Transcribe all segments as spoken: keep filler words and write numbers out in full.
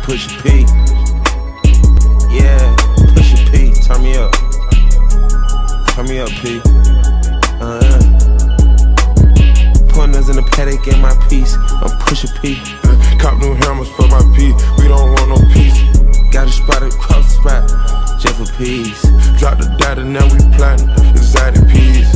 Push a P. Yeah, push a P. Turn me up. Turn me up, P. Uh-huh. Pointers in the paddock in my piece. I'm push a P. Uh, cop new hammers for my P. We don't want no peace. Got a spot across the spot. Just for peace. Drop the data, now we plantin' exotic peas.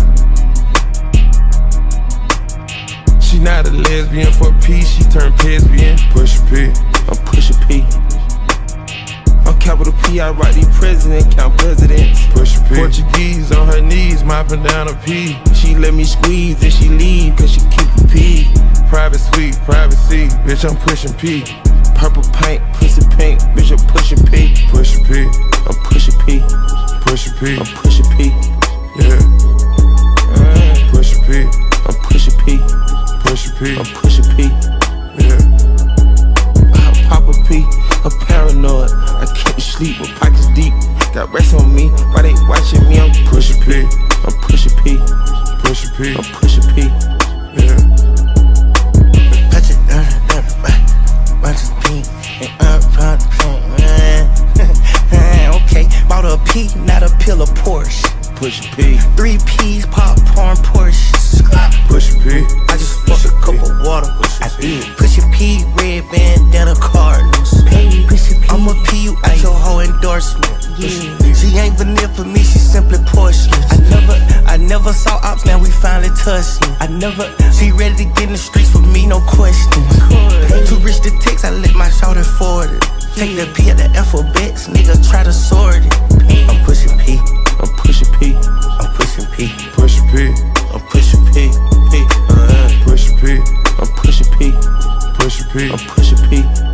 She not a lesbian for peace, she turned lesbian. Push a P. I'm push a P. I'm capital P, I write the president, count presidents. Push a P. Portuguese on her knees, mopping down a P. She let me squeeze and she leave, cause she keep a P. Private suite, privacy, bitch, I'm pushing P. Purple paint, pussy pink, bitch, I'm pushing P. Push a P. I'm push a P. Push a P. I'm push a P. Yeah. Uh, push a P. I'm push a P. Push a P. I'm push a P. Yeah. I pop a P. I'm paranoid. I can't sleep with pockets deep. Got rest on me. Why they watching me? I'm push a P. I'm push a P. Push a P. I'm push a P. Yeah. Touch it, uh, uh, bunch of P. And I'm proud to okay, bought a P, not a pill of Porsche. Push a P. Three P's, popcorn, Porsche. Push a P. I just fucked a cup of water. I did. Push a P, red bandana, Cardinals. I'm a P, you at your whole endorsement. Yeah. She ain't vanilla for me, she simply porcelain. I never, I never saw ops, now we finally touched it. I never, she ready to get in the streets for me, no question. Too rich to text, I let my shoulder forward it. Take the P at the alphabets, nigga try to sort it. I'm pushing P. I'm pushing P. I'm pushing P. Push a P. I'm pushing P. P. Uh-huh. Push a P. I'm pushing P. Push a P. I'm pushing P.